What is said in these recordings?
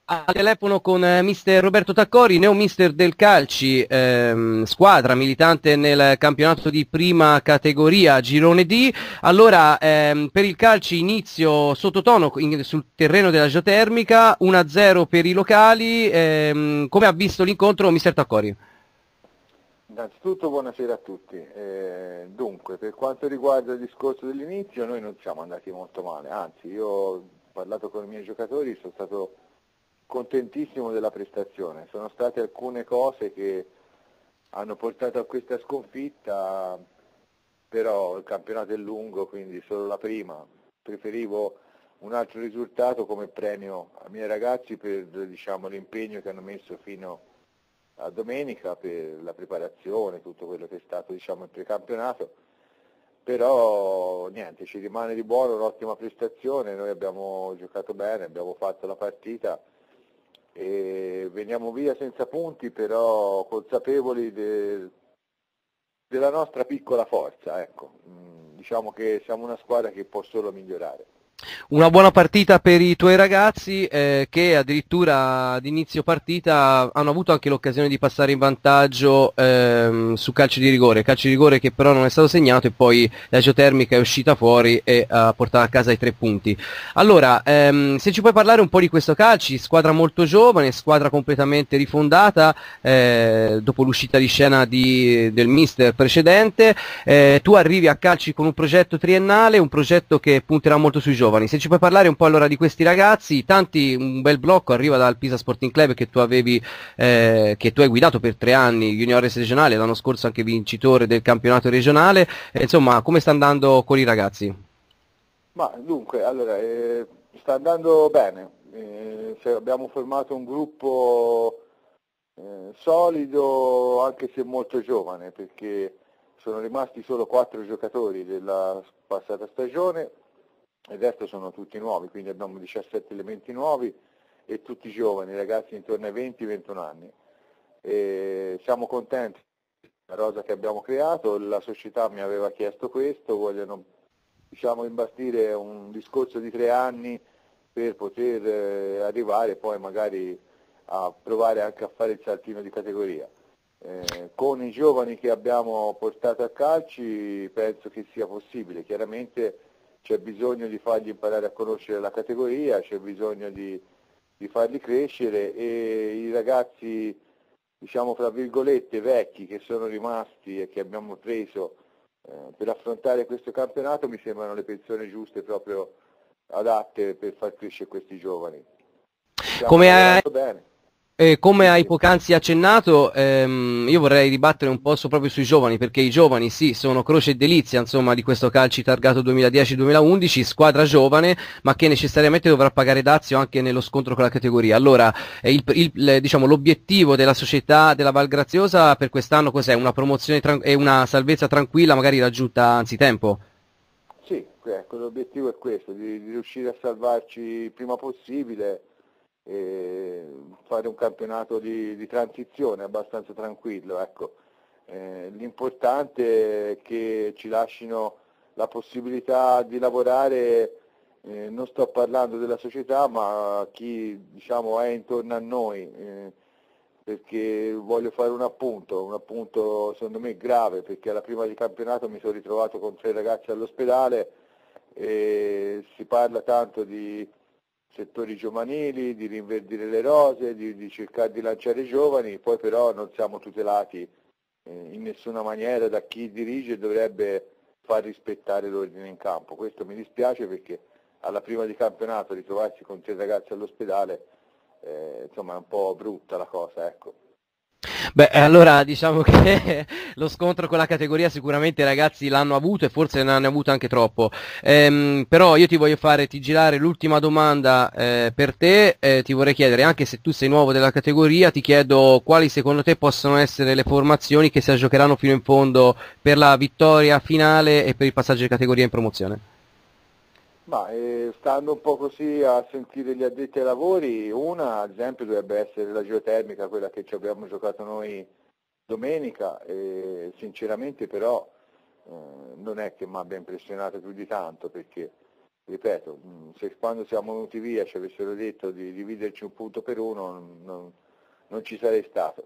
Al telefono con mister Roberto Taccori, neo mister del Calci, squadra militante nel campionato di prima categoria, Girone D. Allora, per il Calci inizio sottotono sul terreno della geotermica, 1-0 per i locali. Come ha visto l'incontro mister Taccori? Innanzitutto buonasera a tutti. Dunque, per quanto riguarda il discorso dell'inizio, noi non siamo andati molto male, anzi io ho parlato con i miei giocatori, sono stato contentissimo della prestazione. Sono state alcune cose che hanno portato a questa sconfitta, però il campionato è lungo, quindi solo la prima. Preferivo un altro risultato come premio ai miei ragazzi per, diciamo, l'impegno che hanno messo fino a domenica per la preparazione, tutto quello che è stato, diciamo, il precampionato. Però niente, ci rimane di buono un'ottima prestazione, noi abbiamo giocato bene, abbiamo fatto la partita e veniamo via senza punti, però consapevoli della nostra piccola forza, ecco. Diciamo che siamo una squadra che può solo migliorare. Una buona partita per i tuoi ragazzi che addirittura ad inizio partita hanno avuto anche l'occasione di passare in vantaggio su calcio di rigore che però non è stato segnato e poi la geotermica è uscita fuori e ha portato a casa i 3 punti. Allora, se ci puoi parlare un po' di questo Calci, squadra molto giovane, squadra completamente rifondata dopo l'uscita di scena del mister precedente, tu arrivi a Calci con un progetto triennale, un progetto che punterà molto sui giovani. Se ci puoi parlare un po' allora di questi ragazzi, un bel blocco arriva dal Pisa Sporting Club che tu hai guidato per 3 anni, juniores regionale, l'anno scorso anche vincitore del campionato regionale, insomma come sta andando con i ragazzi? Ma dunque, allora, sta andando bene. Abbiamo formato un gruppo solido, anche se molto giovane, perché sono rimasti solo 4 giocatori della passata stagione e il resto sono tutti nuovi, quindi abbiamo 17 elementi nuovi e tutti giovani, ragazzi intorno ai 20-21 anni. Siamo contenti della rosa che abbiamo creato, la società mi aveva chiesto questo, vogliono, diciamo, imbastire un discorso di 3 anni per poter arrivare poi magari a provare anche a fare il saltino di categoria. Con i giovani che abbiamo portato a Calci penso che sia possibile, chiaramente c'è bisogno di fargli imparare a conoscere la categoria, c'è bisogno di farli crescere e i ragazzi, diciamo fra virgolette, vecchi che sono rimasti e che abbiamo preso per affrontare questo campionato mi sembrano le persone giuste proprio adatte per far crescere questi giovani. Stiamo Come hai lavorando bene. Come Sì, hai sì. poc'anzi accennato, io vorrei dibattere un po' proprio sui giovani, perché i giovani sì, sono croce e delizia, insomma, di questo calci targato 2010-2011, squadra giovane, ma che necessariamente dovrà pagare dazio anche nello scontro con la categoria. Allora, diciamo, l'obiettivo della società della Val Graziosa per quest'anno cos'è? Una promozione e una salvezza tranquilla, magari raggiunta anzitempo? Sì, ecco, l'obiettivo è questo, di riuscire a salvarci il prima possibile e fare un campionato di transizione abbastanza tranquillo. Ecco. L'importante è che ci lasciano la possibilità di lavorare, non sto parlando della società, ma chi, diciamo, è intorno a noi, perché voglio fare un appunto secondo me grave, perché alla prima di campionato mi sono ritrovato con 3 ragazzi all'ospedale e si parla tanto di settori giovanili, di rinverdire le rose, di cercare di lanciare i giovani, poi però non siamo tutelati in nessuna maniera da chi dirige e dovrebbe far rispettare l'ordine in campo. Questo mi dispiace perché alla prima di campionato ritrovarsi con 3 ragazzi all'ospedale, insomma è un po' brutta la cosa, ecco. Beh, allora diciamo che lo scontro con la categoria sicuramente i ragazzi l'hanno avuto e forse ne hanno avuto anche troppo. Però io ti voglio ti girare l'ultima domanda per te, ti vorrei chiedere, anche se tu sei nuovo della categoria, ti chiedo quali secondo te possono essere le formazioni che si giocheranno fino in fondo per la vittoria finale e per il passaggio di categoria in promozione. Ma stando un po' così a sentire gli addetti ai lavori, una ad esempio dovrebbe essere la geotermica, quella che ci abbiamo giocato noi domenica, e sinceramente però non è che mi abbia impressionato più di tanto perché ripeto, se quando siamo venuti via ci avessero detto di dividerci un punto per uno, non ci sarei stato.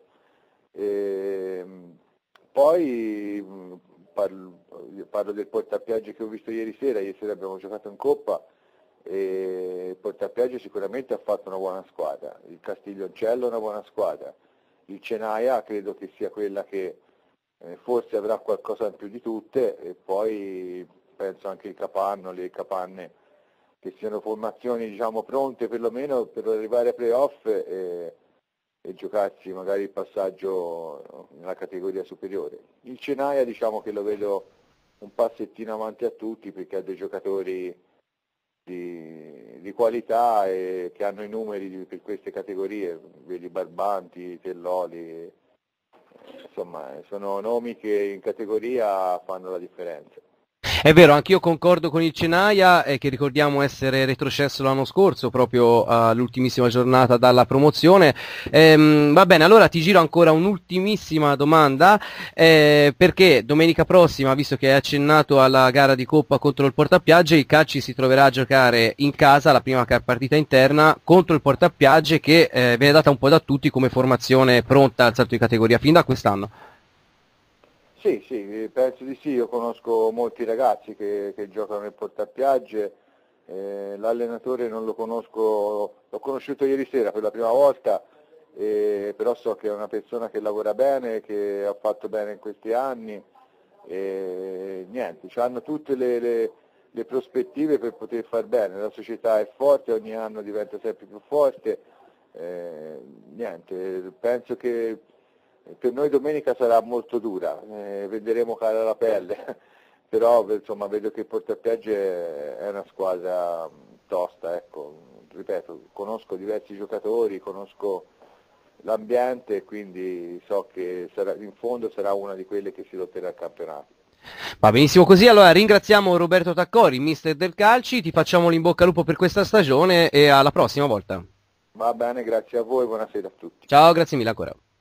Poi parlo del Portapiaggio che ho visto ieri sera abbiamo giocato in Coppa e il Portapiaggio sicuramente ha fatto una buona squadra, il Castiglioncello è una buona squadra, il Cenaia credo che sia quella che forse avrà qualcosa in più di tutte, e poi penso anche il Capanno, le Capanne, che siano formazioni diciamo pronte perlomeno per arrivare ai playoff e giocarsi magari il passaggio nella categoria superiore. Il Cenaia diciamo che lo vedo un passettino avanti a tutti perché ha dei giocatori di qualità e che hanno i numeri per queste categorie, vedi Barbanti, Telloli, insomma sono nomi che in categoria fanno la differenza. È vero, anch'io concordo con il Cenaia, che ricordiamo essere retrocesso l'anno scorso, proprio all'ultimissima giornata dalla promozione. Va bene, allora ti giro ancora un'ultimissima domanda, perché domenica prossima, visto che hai accennato alla gara di Coppa contro il Portapiagge, il Calci si troverà a giocare in casa la prima partita interna contro il Portapiagge, che viene data un po' da tutti come formazione pronta al salto di categoria fin da quest'anno. Sì, penso di sì, io conosco molti ragazzi che giocano nel Portapiagge, l'allenatore non lo conosco, l'ho conosciuto ieri sera per la prima volta, però so che è una persona che lavora bene, che ha fatto bene in questi anni, e niente, hanno tutte le prospettive per poter far bene, la società è forte, ogni anno diventa sempre più forte, niente, penso che per noi domenica sarà molto dura, vedremo cara la pelle, però insomma vedo che Portapiagge è una squadra tosta, ecco, ripeto, conosco diversi giocatori, conosco l'ambiente e quindi so che in fondo sarà una di quelle che si lotterà il campionato. Va benissimo così, allora ringraziamo Roberto Taccori, mister del Calci, ti facciamo l'in bocca al lupo per questa stagione e alla prossima volta. Va bene, grazie a voi, buonasera a tutti. Ciao, grazie mille ancora.